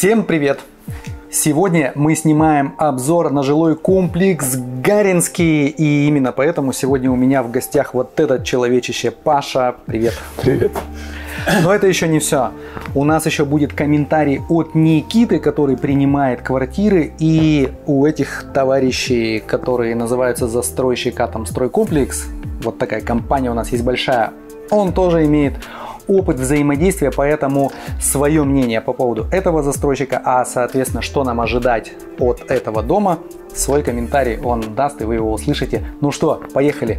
Всем привет! Сегодня мы снимаем обзор на жилой комплекс Гаринский, и именно поэтому сегодня у меня в гостях вот этот человечище. Паша, привет! Привет! Но это еще не все. У нас еще будет комментарий от Никиты, который принимает квартиры, и у этих товарищей, которые называются застройщик Атомстройкомплекс, вот такая компания у нас есть большая, он тоже имеет опыт взаимодействия, поэтому свое мнение по поводу этого застройщика, а соответственно, что нам ожидать от этого дома, свой комментарий он даст, и вы его услышите. Ну что, поехали!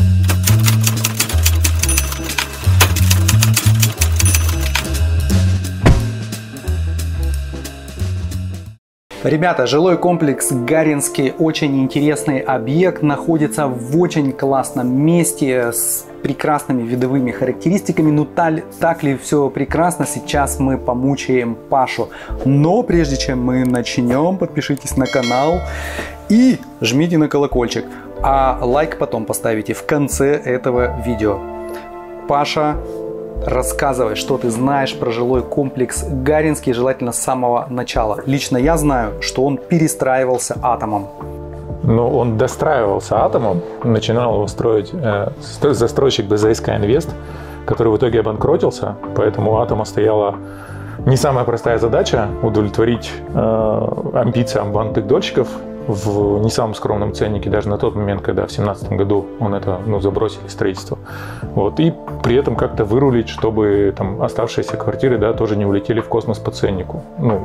Ребята, жилой комплекс Гаринский, очень интересный объект, находится в очень классном месте с прекрасными видовыми характеристиками. Ну так ли все прекрасно, сейчас мы помучаем Пашу. Но прежде чем мы начнем, подпишитесь на канал и жмите на колокольчик. А лайк потом поставите в конце этого видео. Паша, рассказывай, что ты знаешь про жилой комплекс Гаринский, желательно с самого начала. Лично я знаю, что он перестраивался Атомом. Ну, он достраивался Атомом, начинал его строить застройщик БЗСК Инвест, который в итоге обанкротился, поэтому у Атома стояла не самая простая задача удовлетворить амбициям банковых дольщиков в не самом скромном ценнике, даже на тот момент, когда в 2017 году он это забросили строительство. Вот, и при этом как-то вырулить, чтобы там оставшиеся квартиры, да, тоже не улетели в космос по ценнику. Ну,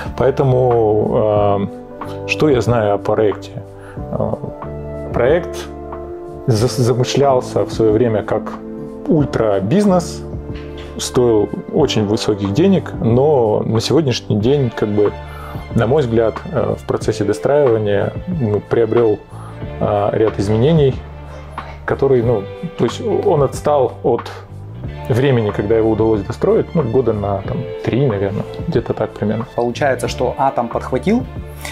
поэтому что я знаю о проекте? Проект замышлялся в свое время как ультрабизнес, стоил очень высоких денег, но на сегодняшний день, на мой взгляд, в процессе достраивания приобрел ряд изменений, который, то есть он отстал от времени, когда его удалось достроить, года на 3, наверное, где-то так примерно. Получается, что Атом подхватил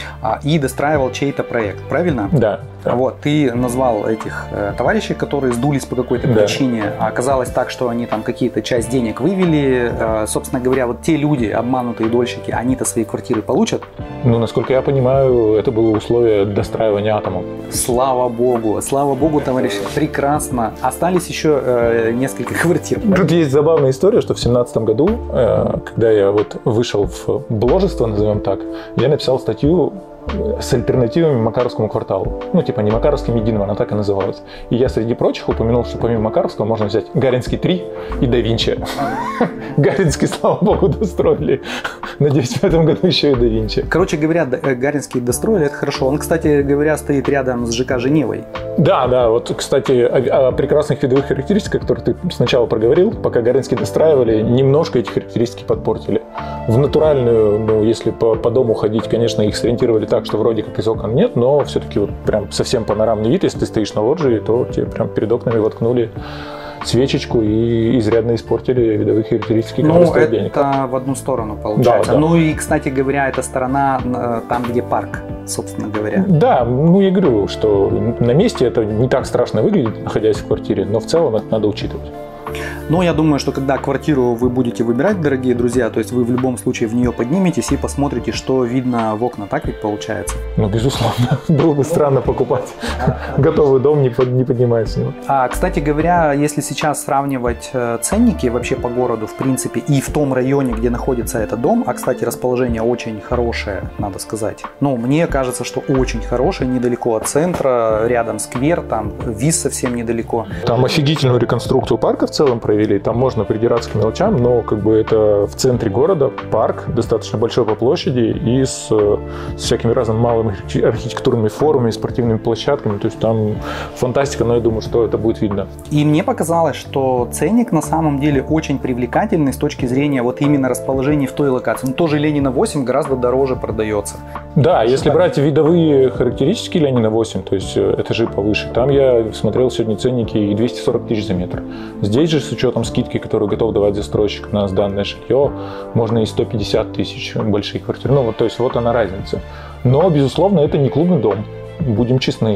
и достраивал чей-то проект, правильно? Да. Вот, ты назвал этих товарищей, которые сдулись по какой-то причине, а оказалось так, что они там какие-то часть денег вывели. Собственно говоря, вот те люди, обманутые дольщики, они-то свои квартиры получат? Ну, насколько я понимаю, это было условие достраивания Атомом. Слава богу, товарищи, прекрасно. Остались еще несколько квартир. Тут есть забавная история, что в 2017 году, когда я вышел в бложество, назовем так, я написал статью с альтернативами Макаровскому кварталу. Не Макаровским единым, она так и называлась. И я среди прочих упомянул, что помимо Макаровского можно взять Гаринский 3 и Да Винчи. Гаринский, слава богу, достроили. Надеюсь, в этом году еще и Да Винчи. Короче говоря, Гаринский достроили, это хорошо. Он, кстати говоря, стоит рядом с ЖК Женевой. Да, кстати, о прекрасных видовых характеристиках, которые ты сначала проговорил, пока Гаринский достраивали, немножко эти характеристики подпортили. В натуральную, если по дому ходить, конечно, их сориентировали так, что вроде как из окон нет, но все-таки прям совсем панорамный вид. Если ты стоишь на лоджии, то тебе прям перед окнами воткнули свечечку и изрядно испортили видовые характеристики. Это в одну сторону получается. Да. Ну и, кстати говоря, эта сторона там, где парк, собственно говоря. Да, я говорю, что на месте это не так страшно выглядит, находясь в квартире, но в целом это надо учитывать. Но я думаю, что когда квартиру вы будете выбирать, дорогие друзья, то есть вы в любом случае в нее подниметесь и посмотрите, что видно в окна. Так ведь получается? Безусловно. Было бы странно покупать готовый дом, не поднимаясь с него. Кстати говоря, если сейчас сравнивать ценники вообще по городу, в принципе, и в том районе, где находится этот дом, кстати, расположение очень хорошее, надо сказать. Мне кажется, что очень хорошее, недалеко от центра, рядом сквер, там ВИЗ совсем недалеко. Там офигительную реконструкцию парка в целом провели, там можно придираться к мелочам, но это в центре города парк, достаточно большой по площади и с всякими разными малыми архитектурными формами, спортивными площадками, то есть там фантастика, но я думаю, что это будет видно. И мне показалось, что ценник на самом деле очень привлекательный с точки зрения именно расположения в той локации. Тоже Ленина 8 гораздо дороже продается. Да, если брать видовые характеристики Ленина 8, то есть этажи повыше, там я смотрел сегодня ценники и 240 тысяч за метр. Здесь же с учетом скидки, которую готов давать застройщик на сданное жилье, можно и 150 тысяч большие квартиры. То есть она разница. Но, безусловно, это не клубный дом, будем честны.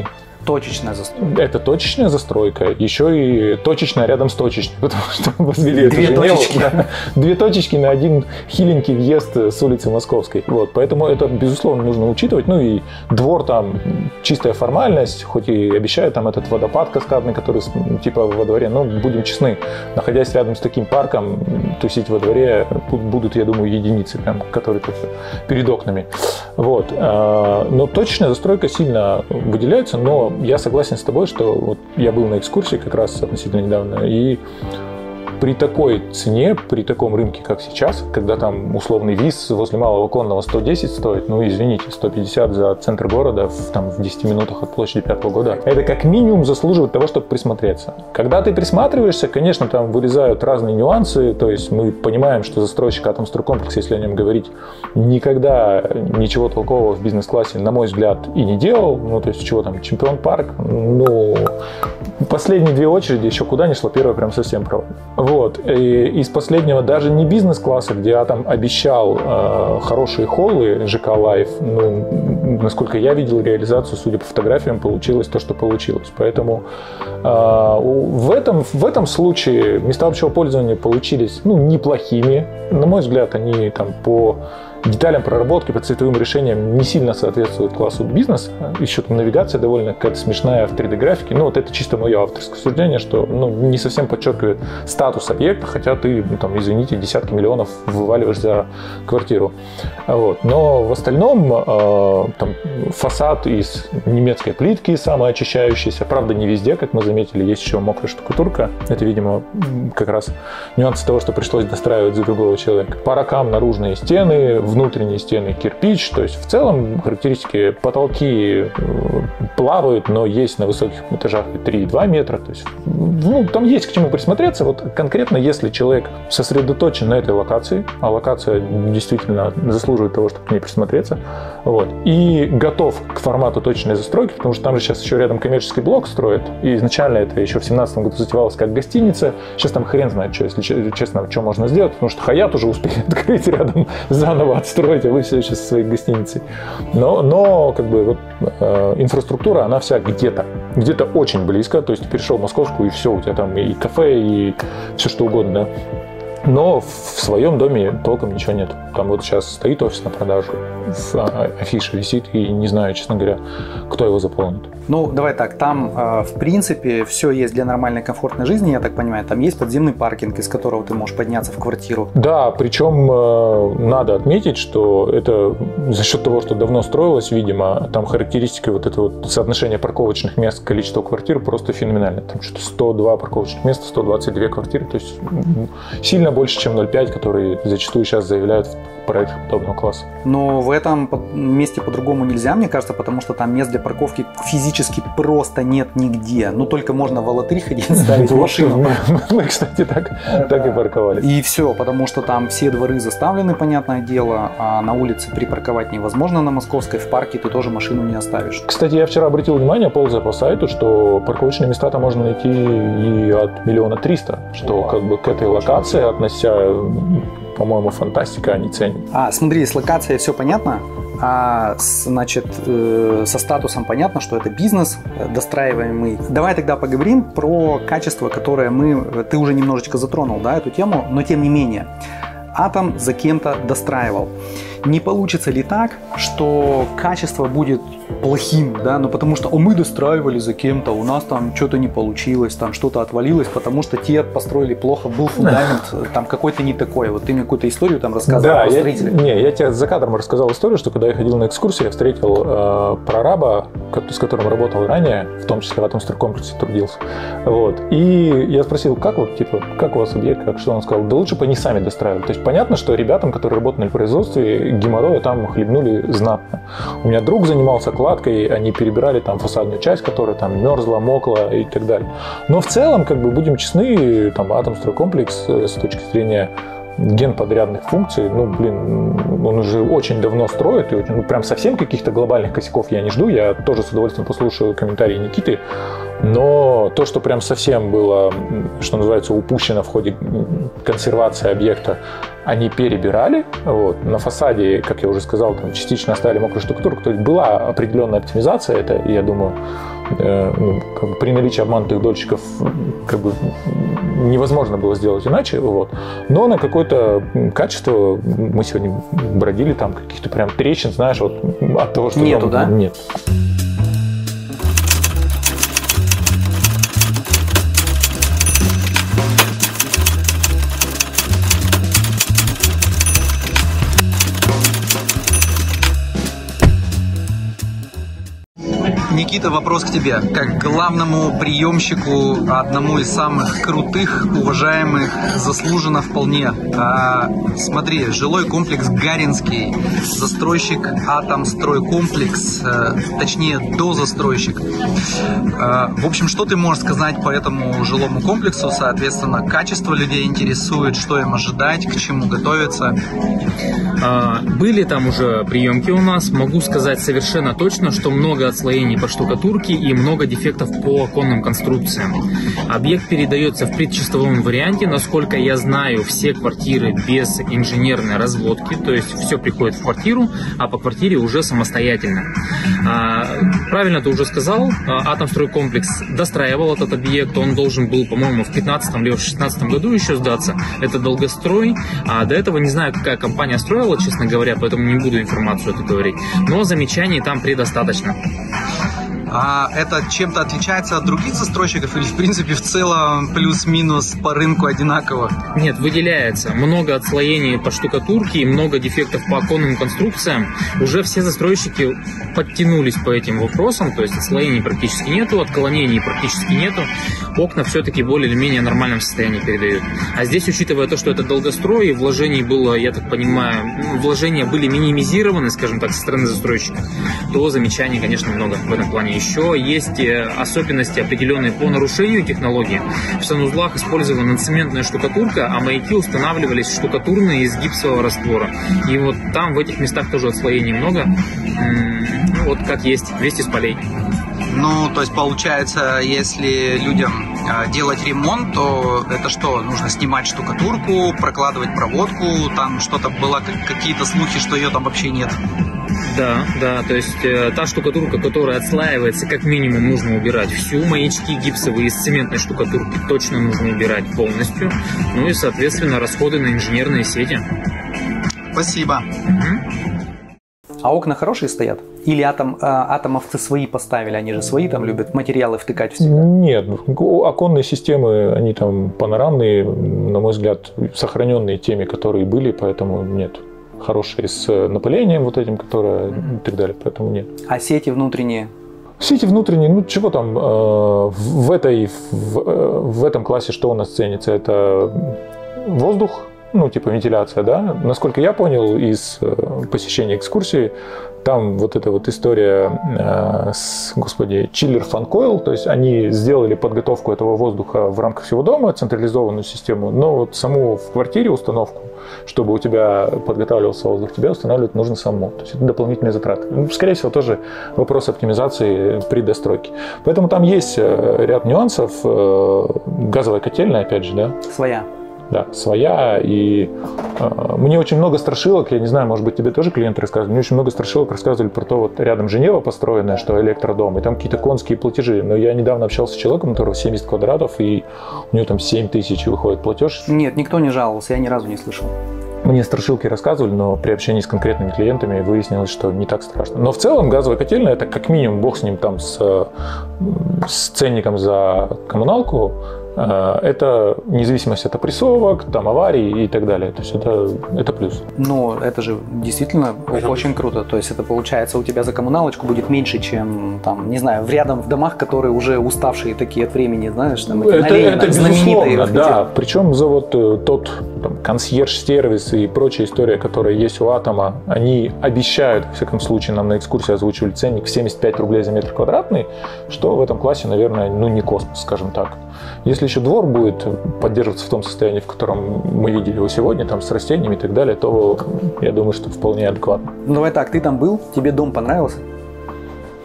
точечная застройка. Это точечная застройка, еще и точечная рядом с точечной, потому что возвели Две точечки. Две точечки на один хиленький въезд с улицы Московской. Вот, поэтому это, безусловно, нужно учитывать. Ну и двор там чистая формальность, хоть и обещают там этот водопад каскадный, который типа во дворе, но будем честны, находясь рядом с таким парком, тусить во дворе будут, я думаю, единицы, прям, которые только перед окнами. Вот. Но точечная застройка сильно выделяется, но я согласен с тобой, что вот я был на экскурсии как раз относительно недавно, и при такой цене, при таком рынке, как сейчас, когда там условный ВИЗ возле Малого Конного 110 стоит, ну извините, 150 за центр города в 10 минутах от площади 5-го года, это как минимум заслуживает того, чтобы присмотреться. Когда ты присматриваешься, конечно, там вырезают разные нюансы, то есть мы понимаем, что застройщик Атомстройкомплекс, если о нем говорить, никогда ничего толкового в бизнес-классе, на мой взгляд, и не делал, ну то есть чего там, Чемпион Парк, ну последние две очереди еще куда ни шло, первая прям совсем проводит. Вот. И из последнего даже не бизнес-класса, где Атом обещал хорошие холлы ЖК Лайф, ну, насколько я видел реализацию, судя по фотографиям, получилось то, что получилось. Поэтому в этом случае места общего пользования получились неплохими. На мой взгляд, они там по деталям проработки, по цветовым решениям не сильно соответствуют классу бизнес. Еще там навигация довольно какая-то смешная в 3D-графике. Ну, вот это чисто мое авторское суждение, что не совсем подчеркивает статус объекта, хотя ты, там, извините, десятки миллионов вываливаешь за квартиру. Вот. Но в остальном там, фасад из немецкой плитки, самоочищающийся. Правда, не везде, как мы заметили, есть еще мокрая штукатурка. Это, видимо, как раз нюансы того, что пришлось достраивать за другого человека. По ракам наружные стены, внутренние стены кирпич, то есть в целом характеристики: потолки плавают, но есть на высоких этажах и 3,2 метра, то есть там есть к чему присмотреться. Вот конкретно, если человек сосредоточен на этой локации, а локация действительно заслуживает того, чтобы к ней присмотреться, вот, и готов к формату точечной застройки, потому что там же сейчас еще рядом коммерческий блок строят, и изначально это еще в 2017 году затевалось как гостиница, сейчас там хрен знает, что, если честно, что можно сделать, потому что Хаят уже успели открыть рядом, заново отстроить, а вы все еще со своей гостиницей. Но как бы вот, инфраструктура, она вся где-то очень близко, то есть ты перешел в Московскую, и все, у тебя там и кафе, и все что угодно, да? Но в своем доме толком ничего нет. Там вот сейчас стоит офис на продажу, афиша висит, и не знаю, честно говоря, кто его заполнит. Ну, давай так, там, в принципе, все есть для нормальной, комфортной жизни, я так понимаю. Там есть подземный паркинг, из которого ты можешь подняться в квартиру. Да, причем надо отметить, что это за счет того, что давно строилось, видимо, там характеристика, вот это вот соотношение парковочных мест к количеству квартир просто феноменально. Там что-то 102 парковочных места, 122 квартиры, то есть сильно больше, чем 0,5, которые зачастую сейчас заявляют в проектах подобного класса. Но в этом месте по-другому нельзя, мне кажется, потому что там мест для парковки физически просто нет нигде. Ну, только можно в Алатырь ходить, ставить машину. Мы, кстати, так и парковались. И все, потому что там все дворы заставлены, понятное дело, а на улице припарковать невозможно на Московской, в парке ты тоже машину не оставишь. Кстати, я вчера обратил внимание, ползая по сайту, что парковочные места-то можно найти и от 1 300 000, что как бы к этой локации, относя, по-моему, фантастика, они ценят. Смотри, с локацией все понятно. Значит, со статусом понятно, что это бизнес достраиваемый. Давай тогда поговорим про качество, которое ты уже немножечко затронул, да, эту тему, но тем не менее. Атом за кем-то достраивал. Не получится ли так, что качество будет плохим, да, потому что мы достраивали за кем-то, у нас там что-то не получилось, там что-то отвалилось, потому что те построили плохо, был фундамент там какой-то не такой. Вот ты мне какую-то историю там рассказывал про строителя. Я тебе за кадром рассказал историю, что когда я ходил на экскурсию, я встретил прораба, с которым работал ранее, в том числе в Атомстройкомплексе трудился. Вот. И я спросил, как у вас объект, что он сказал, да лучше бы они сами достраивали. То есть понятно, что ребятам, которые работали на производстве, геморроя там хлебнули знатно. У меня друг занимался кладкой, они перебирали там фасадную часть, которая там мерзла, мокла и так далее. Но в целом, как бы, будем честны, там Атомстройкомплекс с точки зрения генподрядных функций, он уже очень давно строит, и прям совсем каких-то глобальных косяков я не жду, я тоже с удовольствием послушаю комментарии Никиты. Но то, что прям совсем было, что называется, упущено в ходе консервации объекта, они перебирали. Вот. На фасаде, как я уже сказал, там частично оставили мокрую штукатурку. То есть была определенная оптимизация. Это, я думаю, как бы при наличии обманутых дольщиков как бы невозможно было сделать иначе. Вот. Но на какое-то качество мы сегодня бродили, там каких-то прям трещин, знаешь, вот от того, что... Нету, да? Нет. Никита, вопрос к тебе. Как главному приемщику, одному из самых крутых, уважаемых, заслуженно вполне. Смотри, жилой комплекс Гаринский, застройщик Атомстройкомплекс, точнее дозастройщик. В общем, что ты можешь сказать по этому жилому комплексу? Соответственно, качество людей интересует, что им ожидать, к чему готовиться. Были там уже приемки у нас. Могу сказать совершенно точно, что много отслоений по штукатурке и много дефектов по оконным конструкциям. Объект передается в предчистовом варианте. Насколько я знаю, все квартиры без инженерной разводки, то есть все приходит в квартиру, а по квартире уже самостоятельно. Правильно ты уже сказал, Атомстройкомплекс достраивал этот объект. Он должен был, по-моему, в 2015 или в 2016 году еще сдаться. Это долгострой. До этого не знаю, какая компания строила, честно говоря, поэтому не буду информацию эту говорить. Но замечаний там предостаточно. А это чем-то отличается от других застройщиков или, в принципе, в целом плюс-минус по рынку одинаково? Нет, выделяется. Много отслоений по штукатурке и много дефектов по оконным конструкциям. Уже все застройщики подтянулись по этим вопросам, то есть отслоений практически нету, отклонений практически нету. Окна все-таки более или менее нормальном состоянии передают. А здесь, учитывая то, что это долгострой, и вложений было, я так понимаю, вложения были минимизированы, скажем так, со стороны застройщика, то замечаний, конечно, много в этом плане. Еще есть особенности определенные по нарушению технологии. В санузлах использована цементная штукатурка, а маяки устанавливались штукатурные из гипсового раствора. И вот там в этих местах тоже отслоений много. Вот как есть, весь из полей. Ну, то есть получается, если людям делать ремонт, то это что? Нужно снимать штукатурку, прокладывать проводку, там что-то было, какие-то слухи, что ее там вообще нет. Да, то есть та штукатурка, которая отслаивается, как минимум нужно убирать всю, маячки гипсовые из цементной штукатурки точно нужно убирать полностью, ну и, соответственно, расходы на инженерные сети. Спасибо. А окна хорошие стоят? Или атомовцы свои поставили? Они же свои там любят материалы втыкать в себя? Нет, оконные системы, они там панорамные, на мой взгляд, сохраненные теми, которые были, поэтому нет. Хорошие с напылением вот этим, которое и так далее, поэтому нет. А сети внутренние? Сети внутренние, ну чего там, в этом классе что у нас ценится? Это воздух, ну типа вентиляция, да? Насколько я понял из посещения экскурсии, там вот эта вот история чиллер фан-койл, то есть они сделали подготовку этого воздуха в рамках всего дома, централизованную систему, но вот саму в квартире установку, чтобы у тебя подготавливался воздух, тебе устанавливать нужно самому. То есть это дополнительные затраты. Ну, скорее всего, тоже вопрос оптимизации при достройке. Поэтому там есть ряд нюансов. Газовая котельная, опять же, да? Своя. Да, своя. И мне очень много страшилок, я не знаю, может быть, тебе тоже клиенты рассказывали, мне очень много страшилок рассказывали про то, вот рядом Женева построенная, что электродом, и там какие-то конские платежи. Но я недавно общался с человеком, у которого 70 квадратов, и у него там 7 тысяч выходит платеж. Нет, никто не жаловался, я ни разу не слышал. Мне страшилки рассказывали, но при общении с конкретными клиентами выяснилось, что не так страшно. Но в целом газовая котельная, это как минимум, бог с ним там, с ценником за коммуналку, это независимость от опрессовок, там, аварий и так далее. То есть это плюс. Но это же действительно очень круто. То есть это получается у тебя за коммуналочку будет меньше, чем там, не знаю, рядом в домах, которые уже уставшие такие от времени, знаешь, там это знаменитые. Да, причем за вот тот там, консьерж-сервис и прочая история, которая есть у Атома, они обещают, во всяком случае, нам на экскурсии озвучивали ценник в 75 рублей за метр квадратный, что в этом классе, наверное, ну не космос, скажем так. Если еще двор будет поддерживаться в том состоянии, в котором мы видели его сегодня, там с растениями и так далее, то я думаю, что вполне адекватно. Ну давай так, ты там был, тебе дом понравился?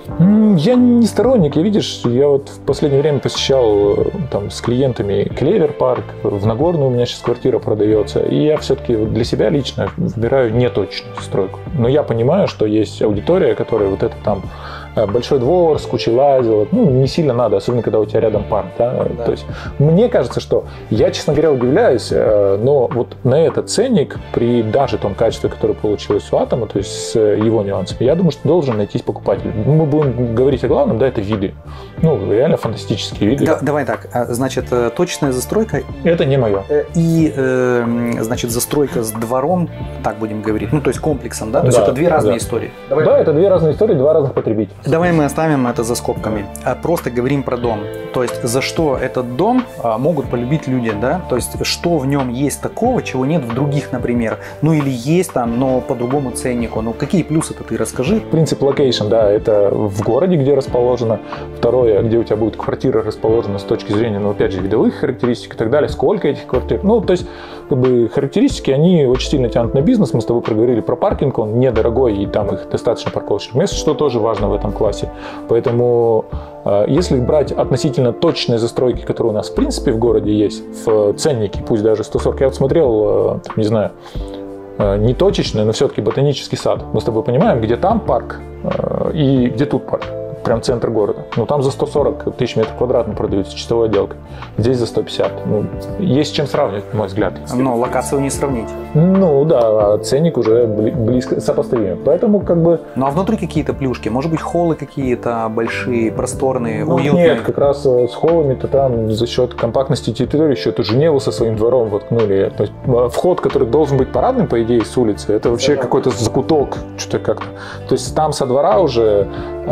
Я не сторонник, видишь, я вот в последнее время посещал там с клиентами Клевер парк, в Нагорной у меня сейчас квартира продается, и я все-таки для себя лично выбираю неточную стройку. Но я понимаю, что есть аудитория, которая вот это там большой двор с кучей лазилок, не сильно надо, особенно когда у тебя рядом парк, да? Да. То есть мне кажется, что я, честно говоря, удивляюсь, но вот на этот ценник при даже том качестве, которое получилось у Атома, то есть с его нюансами, я думаю, что должен найтись покупатель. Мы будем говорить о главном, да, это виды. Реально фантастические виды. Давай так, значит, точная застройка. Это не мое. И, значит, застройка с двором, так будем говорить, то есть комплексом, да? То есть это две разные истории. Да, это две разные истории, два разных потребителя. Давай мы оставим это за скобками. Просто говорим про дом. То есть за что этот дом могут полюбить люди, да? То есть что в нем есть такого, чего нет в других, например. Или есть там, но по другому ценнику. Какие плюсы-то ты расскажи. Принцип локейшн, да, это в городе, где расположено. Второе, где у тебя будет квартира расположена с точки зрения, опять же, видовых характеристик и так далее. Сколько этих квартир. То есть, характеристики, они очень сильно тянут на бизнес. Мы с тобой проговорили про паркинг, он недорогой, и там их достаточно парковочных мест, что тоже важно в этом классе. Поэтому, если брать относительно точные застройки, которые у нас в принципе в городе есть, в ценнике, пусть даже 140, я вот смотрел, не знаю, не точечный, но все-таки ботанический сад. Мы с тобой понимаем, где там парк и где тут парк. Прям центр города. Там за 140 тысяч метров квадратных продаются чистовой отделкой. Здесь за 150. Есть с чем сравнивать, на мой взгляд. Но локацию не сравнить. Да, ценник уже близко сопоставим. Поэтому а внутри какие-то плюшки? Может быть, холлы какие-то большие, просторные, уютные? Нет, как раз с холлами-то там за счет компактности территории еще эту Женеву со своим двором воткнули. То есть вход, который должен быть парадным, по идее, с улицы, это вообще какой-то закуток. Что-то как-то. То есть там со двора уже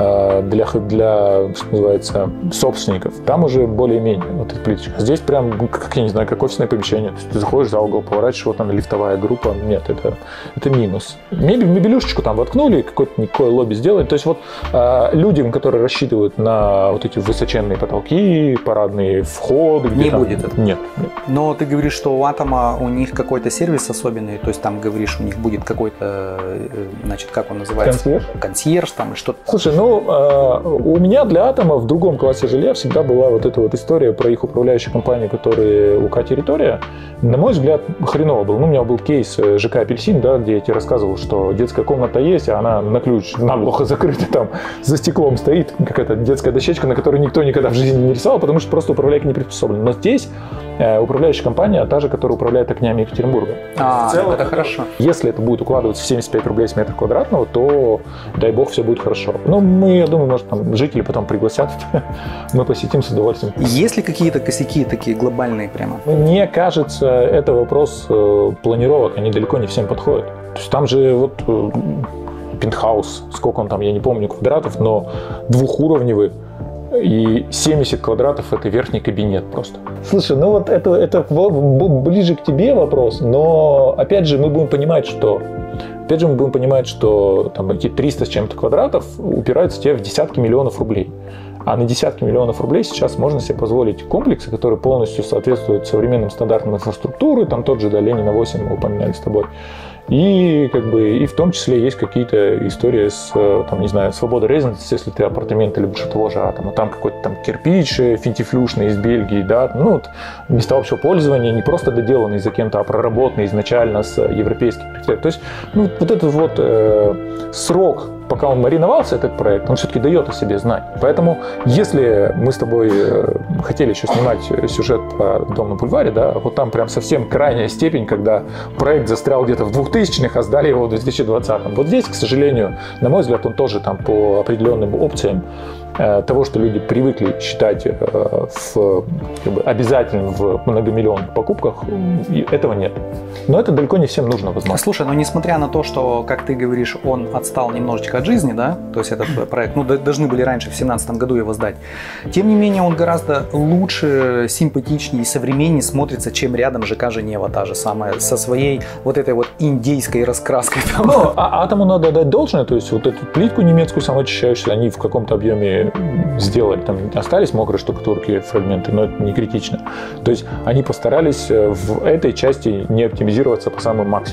для, что называется, собственников. Там уже более-менее вот эта плиточка. Здесь прям, я не знаю, как офисное помещение. То есть ты заходишь за угол, поворачиваешь, вот она лифтовая группа. Нет, это минус. Мебелюшечку там воткнули, какое-то никакое лобби сделали. То есть людям, которые рассчитывают на вот эти высоченные потолки, парадные входы. Не будет этого? Нет. Но ты говоришь, что у Атома у них какой-то сервис особенный, то есть там, говоришь, у них будет какой-то, значит, как он называется? Консьерж там или что-то. Слушай, у меня для Атома в другом классе жилья всегда была вот эта вот история про их управляющую компанию, которая УК «Территория». На мой взгляд, хреново был. У меня был кейс ЖК «Апельсин», да, где я тебе рассказывал, что детская комната есть, а она на ключ наглухо закрыта, там за стеклом стоит какая-то детская дощечка, на которой никто никогда в жизни не рисовал, потому что просто управляйка не приспособлена. Но здесь управляющая компания та же, которая управляет огнями Екатеринбурга. В целом, это хорошо. Если это будет укладываться в 75 рублей с метра квадратного, то, дай бог, все будет хорошо. Я думаю, может, там жители потом пригласят, мы посетим с удовольствием. Есть ли какие-то косяки такие глобальные прямо? Мне кажется, это вопрос планировок, они далеко не всем подходят. То есть там же пентхаус, сколько он там, я не помню, квадратов, но двухуровневый. И 70 квадратов – это верхний кабинет просто. Слушай, это ближе к тебе вопрос, но опять же мы будем понимать, что там эти 300 с чем-то квадратов упираются тебе в десятки миллионов рублей. А на десятки миллионов рублей сейчас можно себе позволить комплексы, которые полностью соответствуют современным стандартам инфраструктуры, там тот же Ленина 8 мы упоминали с тобой. И и в том числе есть какие-то истории с, свободой резиденции, если ты апартаменты любишь того же Атома. Там какой-то там кирпич финтифлюшный из Бельгии, да, места общего пользования не просто доделанные за кем-то, а проработанные изначально с европейских критериев. То есть, срок, пока он мариновался, этот проект, он все-таки дает о себе знать. Поэтому, если мы с тобой хотели еще снимать сюжет по Дому на бульваре, да, вот там прям совсем крайняя степень, когда проект застрял где-то в 2000-х, а сдали его в 2020-м. Вот здесь, к сожалению, на мой взгляд, он тоже там по определенным опциям того, что люди привыкли считать обязательным в многомиллионных покупках, этого нет. Но это далеко не всем нужно, возможно. Слушай, несмотря на то, что, как ты говоришь, он отстал немножечко от жизни, да, то есть этот проект, должны были раньше, в 2017 году его сдать, тем не менее он гораздо лучше, симпатичнее и современнее смотрится, чем рядом ЖК Женева, та же самая, со своей вот этой вот индейской раскраской. Атому надо дать должное, то есть вот эту плитку немецкую самоочищающую, они в каком-то объеме сделали, там остались мокрые штукатурки, фрагменты, но это не критично. То есть они постарались в этой части не оптимизироваться по самому максимуму.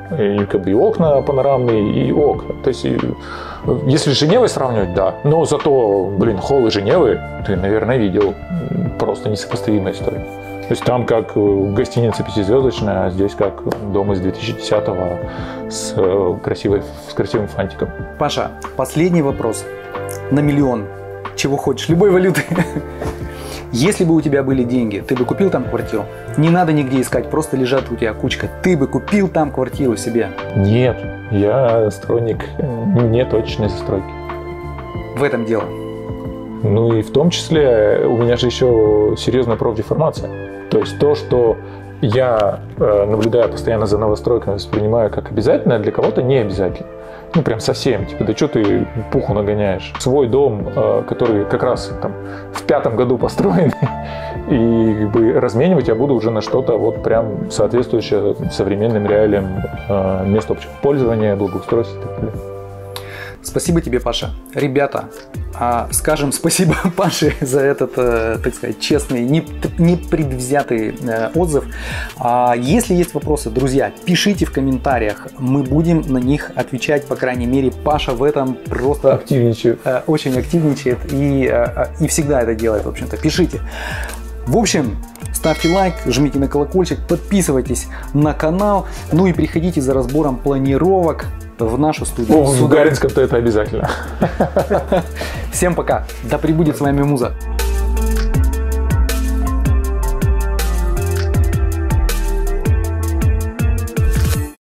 И как бы и окна панорамные, и ок. То есть, если с Женевой сравнивать, да. Но зато, блин, холлы Женевы ты, наверное, видел. Просто несопоставимая история. То есть там как гостиница пятизвездочная, а здесь как дом из 2010-го с красивым фантиком. Паша, последний вопрос. На миллион. Чего хочешь, любой валюты. Если бы у тебя были деньги, ты бы купил там квартиру? Не надо нигде искать, просто лежат у тебя кучка. Ты бы купил там квартиру себе? Нет, я сторонник неточной застройки. В этом дело. Ну и в том числе у меня же еще серьезная профдеформация. То есть то, что я, наблюдая постоянно за новостройками, воспринимаю как обязательное, для кого-то не обязательно. Ну, прям совсем. Типа, да что ты пуху нагоняешь? Свой дом, который как раз там в 5-м году построен, и как бы разменивать я буду уже на что-то вот прям соответствующее современным реалиям места общего пользования, благоустройства и так далее. Спасибо тебе, Паша. Ребята, скажем спасибо Паше за этот, так сказать, честный, непредвзятый отзыв. Если есть вопросы, друзья, пишите в комментариях. Мы будем на них отвечать, по крайней мере. Паша в этом просто активничает. Очень активничает и всегда это делает, в общем-то. Пишите. В общем, ставьте лайк, жмите на колокольчик, подписывайтесь на канал, ну и приходите за разбором планировок в нашу студию. В Гаринском-то это обязательно. Всем пока. Да пребудет с вами Муза.